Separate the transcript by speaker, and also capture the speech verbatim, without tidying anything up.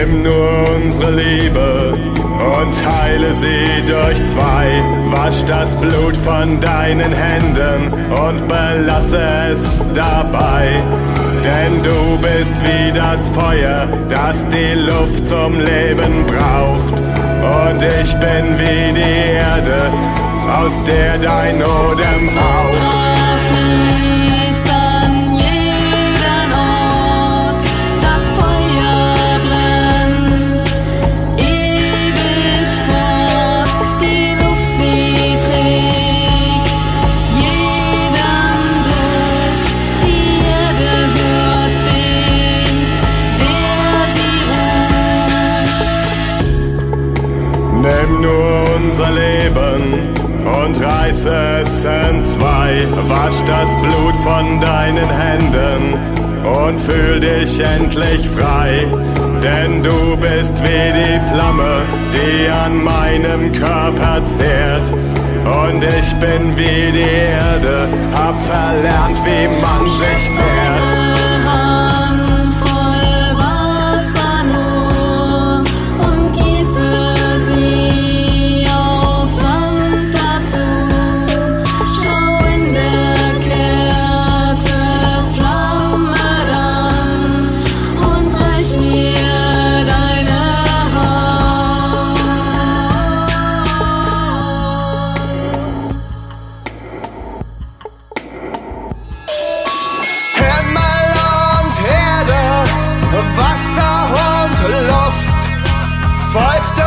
Speaker 1: Nimm nur unsere Liebe und heile sie durch zwei. Wasch das Blut von deinen Händen und belasse es dabei. Denn du bist wie das Feuer, das die Luft zum Leben braucht. Und ich bin wie die Erde, aus der dein Odem haucht. Nimm nur unser Leben und reiß es in zwei. Wasch das Blut von deinen Händen und fühl dich endlich frei. Denn du bist wie die Flamme, die an meinem Körper zehrt. Und ich bin wie die Erde, hab verlernt, wie man sich wehrt.
Speaker 2: Wasser und Luft, folgst du